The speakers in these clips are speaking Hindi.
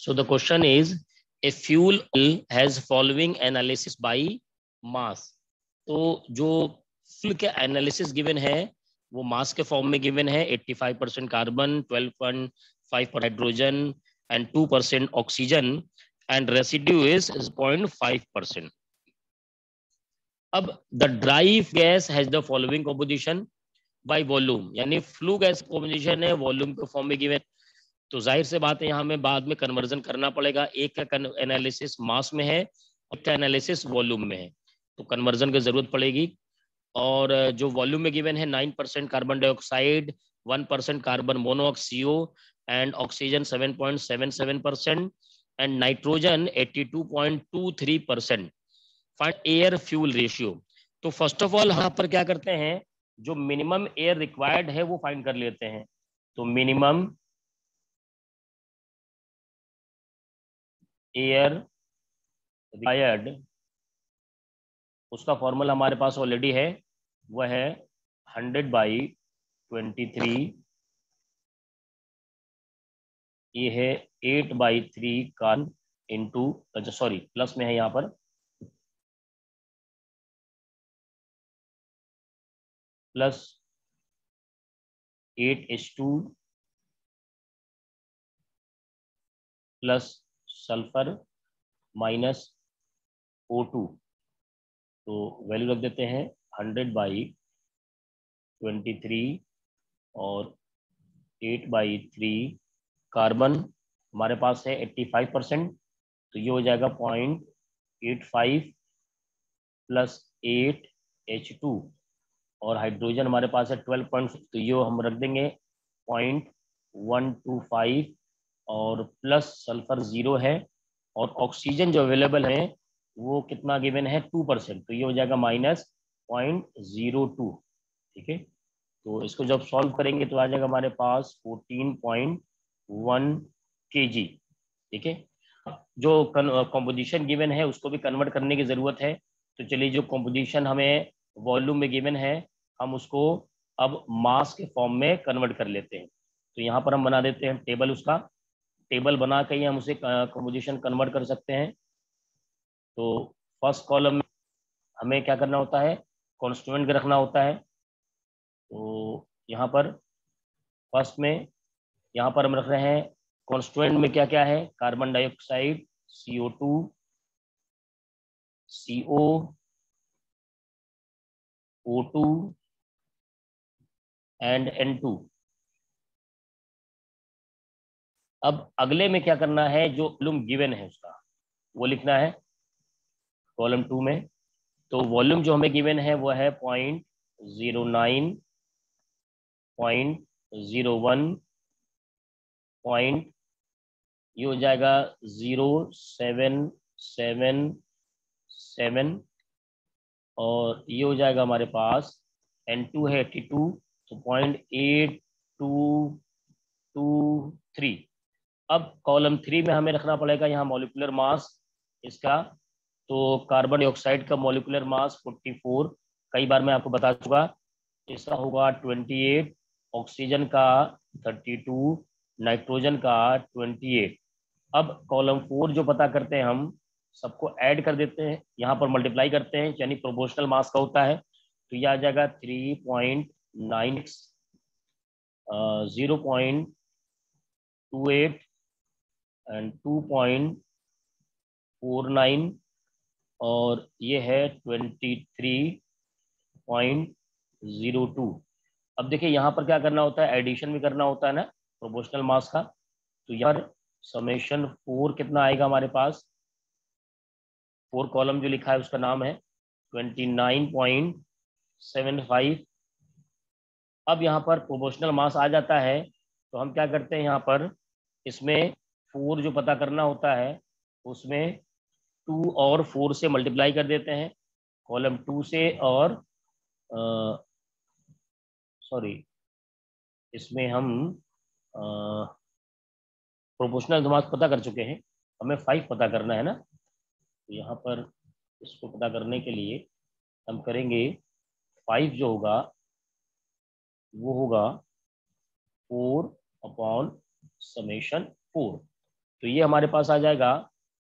So the question is, a fuel has following analysis by mass. तो जो फ्यूल के एनालिसिस गिवन है वो मास के फॉर्म में गिवन है। 85% carbon, 12.5% hydrogen and 2% oxygen and residue is 0.5%. अब the dry gas has the following composition by volume, यानी फ्लू गैस कंपोजिशन है वॉल्यूम के फॉर्म में गिवन। तो जाहिर से बात है यहाँ हमें बाद में कन्वर्जन करना पड़ेगा। एक का एनालिसिस मास में है और एक का एनालिसिस वॉल्यूम में है, तो कन्वर्जन की जरूरत पड़ेगी। और जो वॉल्यूम में गिवन है 9% carbon dioxide, 1% carbon monoxide and oxygen 7.77% and nitrogen 82.23%। Find air fuel ratio. तो फर्स्ट ऑफ ऑल यहाँ पर क्या करते हैं, जो मिनिमम एयर रिक्वायर्ड है वो फाइंड कर लेते हैं। तो मिनिमम एयर रिक्वायर्ड, उसका फॉर्मूला हमारे पास ऑलरेडी है, वह है 100/23, ये है 8/3 कार्बन इंटू, अच्छा सॉरी प्लस में है यहाँ पर, plus 8H2 plus sulphur minus O2। तो वैल्यू रख देते हैं 100/23 और 8/3। कार्बन हमारे पास है 85%, तो ये हो जाएगा 0.85 प्लस 8H2 और हाइड्रोजन हमारे पास है 12.6, तो ये हम रख देंगे 0.125 और प्लस सल्फर 0 है और ऑक्सीजन जो अवेलेबल है वो कितना गिवन है 2%, तो ये हो जाएगा -0.02। ठीक है, तो इसको जब सॉल्व करेंगे तो आ जाएगा हमारे पास 14.1 kg। ठीक है, जो कंपोजिशन गिवन है उसको भी कन्वर्ट करने की ज़रूरत है। तो चलिए, जो कंपोजिशन हमें वॉल्यूम में गिवन है हम उसको अब मास के फॉर्म में कन्वर्ट कर लेते हैं। तो यहाँ पर हम बना देते हैं टेबल, उसका टेबल बना के ही हम उसे कंपोजिशन कन्वर्ट कर सकते हैं। तो फर्स्ट कॉलम में हमें क्या करना होता है, कॉन्स्टिट्यूएंट रखना होता है। तो यहाँ पर फर्स्ट में यहाँ पर हम रख रहे हैं कॉन्स्टिट्यूएंट में क्या क्या है, carbon dioxide CO2, CO, O2 and N2। अब अगले में क्या करना है, जो वॉल्यूम गिवन है उसका वो लिखना है कॉलम 2 में। तो वॉल्यूम जो हमें गिवन है वो है 0.09, 0.01, ये हो जाएगा 0.777 और ये हो जाएगा हमारे पास N2 है 82, तो 0.8223। अब कॉलम 3 में हमें रखना पड़ेगा यहाँ मॉलिक्यूलर मास इसका। तो कार्बन डाइऑक्साइड का मॉलिक्यूलर मास 44, कई बार मैं आपको बता चुका, इसका होगा 28, ऑक्सीजन का 32, नाइट्रोजन का 28। अब कॉलम 4 जो पता करते हैं हम सबको ऐड कर देते हैं, यहाँ पर मल्टीप्लाई करते हैं, यानी प्रोपोर्शनल मास का होता है। तो यह आ जाएगा 3.96, 0.28 एंड 2.49 और ये है 23.02। अब देखिए यहाँ पर क्या करना होता है, एडिशन भी करना होता है ना प्रोपोर्शनल मास का। तो यहाँ पर समेशन 4 कितना आएगा हमारे पास, 4 कॉलम जो लिखा है उसका नाम है 29.75। अब यहाँ पर प्रोपोर्शनल मास आ जाता है, तो हम क्या करते हैं यहाँ पर इसमें 4 जो पता करना होता है उसमें 2 और 4 से मल्टीप्लाई कर देते हैं, कॉलम 2 से, और सॉरी इसमें हम प्रोपोर्शनल मास पता कर चुके हैं, हमें 5 पता करना है ना। तो यहाँ पर इसको पता करने के लिए हम करेंगे 5 जो होगा वो होगा 4/समेशन 4। तो ये हमारे पास आ जाएगा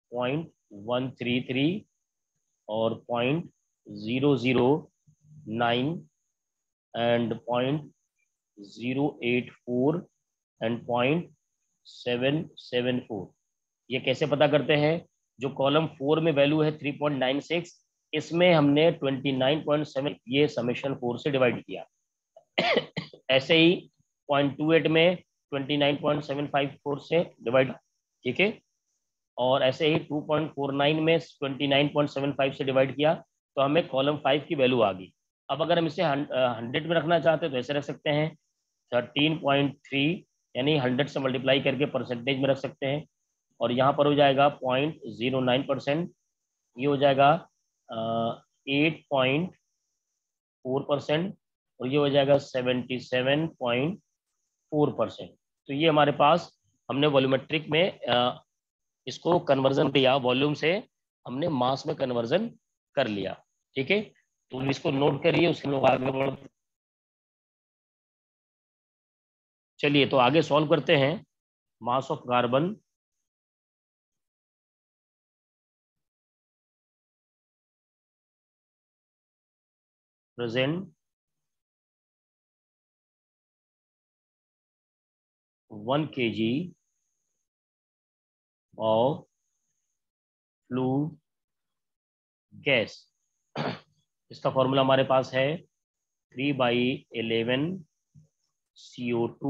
0.133 और 0.009 एंड 0.084 एंड 0.774। ये कैसे पता करते हैं? जो कॉलम 4 में वैल्यू है 3.96, इसमें हमने 29.7 ये समेशन 4 से डिवाइड किया। ऐसे ही 0.28 में 29.754 से डिवाइड, ठीक है। और ऐसे ही 2.49 में 29.75 से डिवाइड किया, तो हमें कॉलम 5 की वैल्यू आ गई। अब अगर हम इसे 100 में रखना चाहते हैं तो ऐसे रख सकते हैं, 13.3 यानी 100 से मल्टीप्लाई करके परसेंटेज में रख सकते हैं। और यहाँ पर हो जाएगा 0.09%, ये हो जाएगा 8.4%, और ये हो जाएगा 77.4%। तो ये हमारे पास हमने वॉल्यूमेट्रिक में इसको कन्वर्जन किया, वॉल्यूम से हमने मास में कन्वर्जन कर लिया, ठीक है। तो इसको नोट करिए, उसके लोग आगे बढ़ते। चलिए तो आगे सॉल्व करते हैं। Mass of carbon present 1 kg of flue gas. इसका फॉर्मूला हमारे पास है 3/11 CO2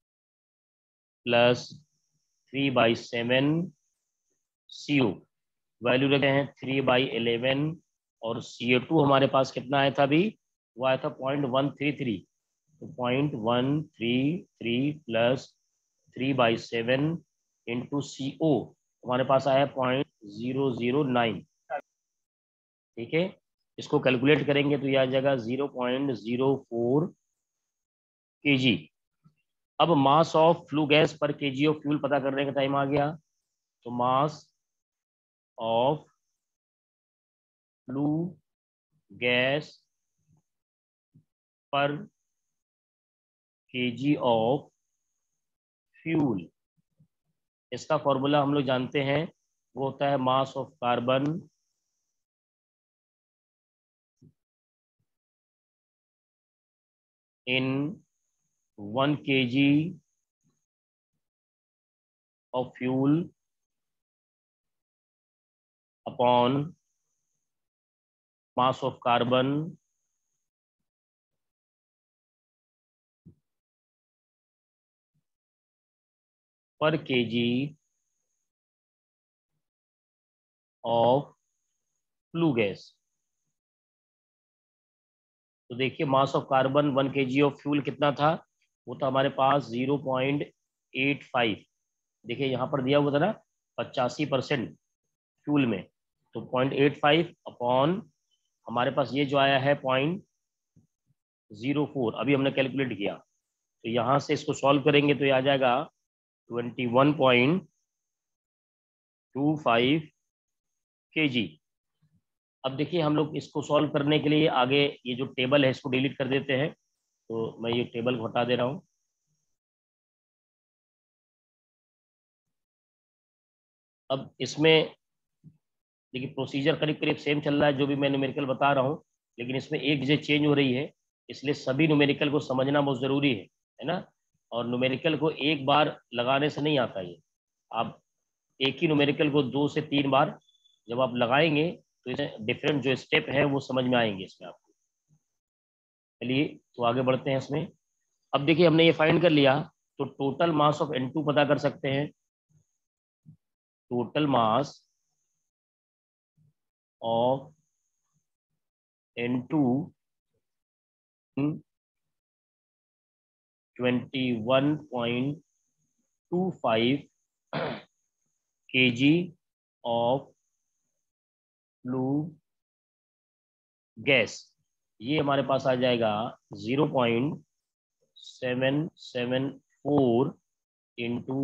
प्लस 3/7 CO। वैल्यू रखे हैं 3/11 और CO2 हमारे पास कितना आया था अभी? वो आया था 0.133। तो 0.133 प्लस 3/7 इंटू CO हमारे पास आया 0.009, ठीक है। इसको कैलकुलेट करेंगे तो यह आ जाएगा 0.04 kg। अब mass of flue gas per KG of fuel पता करने का टाइम आ गया। तो mass of flue gas per KG of fuel, इसका फॉर्मूला हम लोग जानते हैं, वो होता है mass of carbon in 1 kg of fuel upon mass of carbon per KG of flue gas. तो देखिए mass of carbon 1 kg of fuel कितना था? वो था हमारे पास 0.85। देखिए यहाँ पर दिया हुआ था ना 85% फ्यूल में, तो 0.85 अपॉन हमारे पास ये जो आया है 0.04, अभी हमने कैलकुलेट किया। तो यहाँ से इसको सॉल्व करेंगे तो ये आ जाएगा 21.25 kg। अब देखिए हम लोग इसको सॉल्व करने के लिए आगे ये जो टेबल है इसको डिलीट कर देते हैं। तो मैं ये टेबल को हटा दे रहा हूँ। अब इसमें देखिए प्रोसीजर करीब करीब सेम चल रहा है जो भी मैं न्यूमेरिकल बता रहा हूँ, लेकिन इसमें एक चीज़ चेंज हो रही है, इसलिए सभी न्यूमेरिकल को समझना बहुत ज़रूरी है ना। और न्यूमेरिकल को एक बार लगाने से नहीं आता ये, आप एक ही न्यूमेरिकल को 2 से 3 बार जब आप लगाएंगे तो इसमें डिफरेंट जो स्टेप है वो समझ में आएंगे इसमें आपको। चलिए तो आगे बढ़ते हैं इसमें। अब देखिए हमने ये फाइंड कर लिया, तो टोटल मास ऑफ N2 पता कर सकते हैं। Total mass of N2 21.25 kg of flue gas. ये हमारे पास आ जाएगा 0.774 इंटू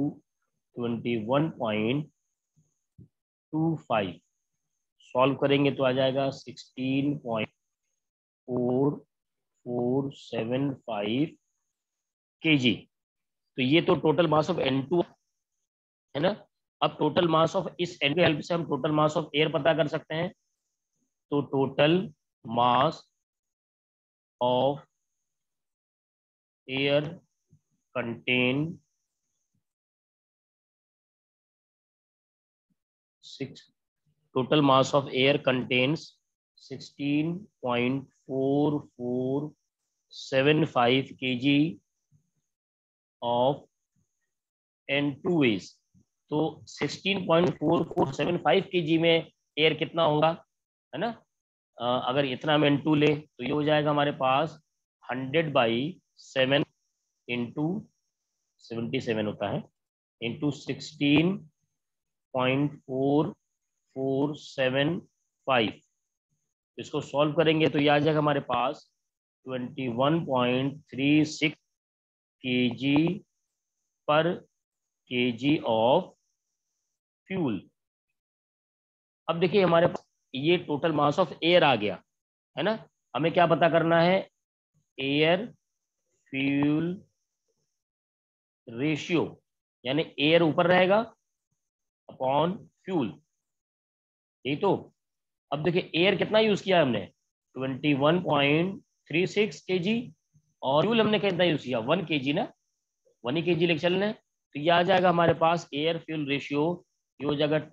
21.25। सॉल्व करेंगे तो आ जाएगा 16.4475 kg। तो ये तो टोटल मास ऑफ N2 है ना। अब टोटल मास ऑफ, इस N की हेल्प से हम टोटल मास ऑफ एयर पता कर सकते हैं। तो total mass of air contain 6, total mass of air contains 16.4475 kg of N2S। तो 16.4475 kg में एयर कितना होगा, है ना। अगर इतना हम N2 ले तो ये हो जाएगा हमारे पास 100/7 इंटू 77 होता है, इंटू 16.4475। इसको सॉल्व करेंगे तो ये आ जाएगा हमारे पास 21.36 kg per kg of fuel. अब देखिए हमारे पास ये टोटल मास ऑफ एयर आ गया, है ना। हमें क्या पता करना है, एयर फ्यूल रेशियो, यानी एयर ऊपर रहेगा अपॉन फ्यूल, यही तो। अब देखिए एयर कितना यूज किया हमने, 21.36 kg, और फ्यूल हमने कितना यूज किया, 1 kg ना, 1 ही kg लेके चलना है। तो ये आ जाएगा हमारे पास एयर फ्यूल रेशियो, ये हो जाएगा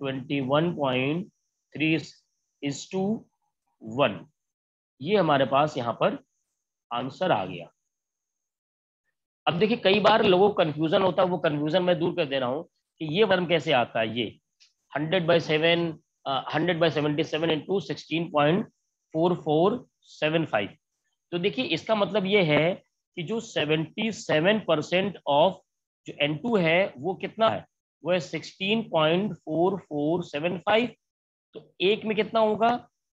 21.3:1। ये हमारे पास यहाँ पर आंसर आ गया। अब देखिए कई बार लोगों को कंफ्यूजन होता है, वो कंफ्यूजन मैं दूर कर दे रहा हूँ कि ये वर्म कैसे आता है, ये 100/7 100/77 इंटू 16.4475। तो देखिए इसका मतलब ये है कि जो 77% ऑफ जो N2 है वो कितना है, वो है 16.4475। तो एक में कितना होगा,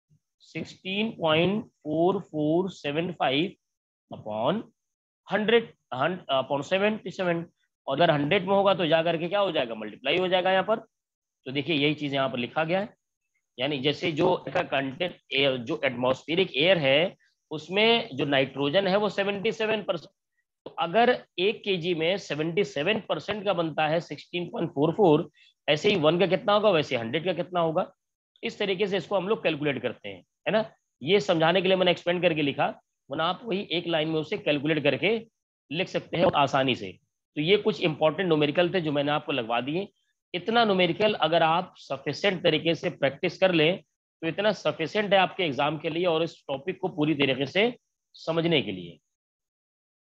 16.4475 अपॉन 100 अपॉन 77। और अगर 100 में होगा तो जा करके क्या हो जाएगा, मल्टीप्लाई हो जाएगा यहाँ पर। तो देखिए यही चीज यहाँ पर लिखा गया है, यानी जैसे जो का कंटेंट एयर, जो एटमॉस्फेरिक एयर है उसमें जो नाइट्रोजन है वो 77%। तो अगर 1 kg में 77% का बनता है 16.44, ऐसे ही 1 का कितना होगा, वैसे 100 का कितना होगा। इस तरीके से इसको हम लोग कैलकुलेट करते हैं, है ना। ये समझाने के लिए मैंने एक्सपेंड करके लिखा, वरना आप वही एक लाइन में उसे कैलकुलेट करके लिख सकते हैं आसानी से। तो ये कुछ इंपॉर्टेंट न्यूमेरिकल थे जो मैंने आपको लगवा दिए। इतना न्यूमेरिकल अगर आप सफिशिएंट तरीके से प्रैक्टिस कर लें तो इतना सफिशिएंट है आपके एग्जाम के लिए और इस टॉपिक को पूरी तरीके से समझने के लिए।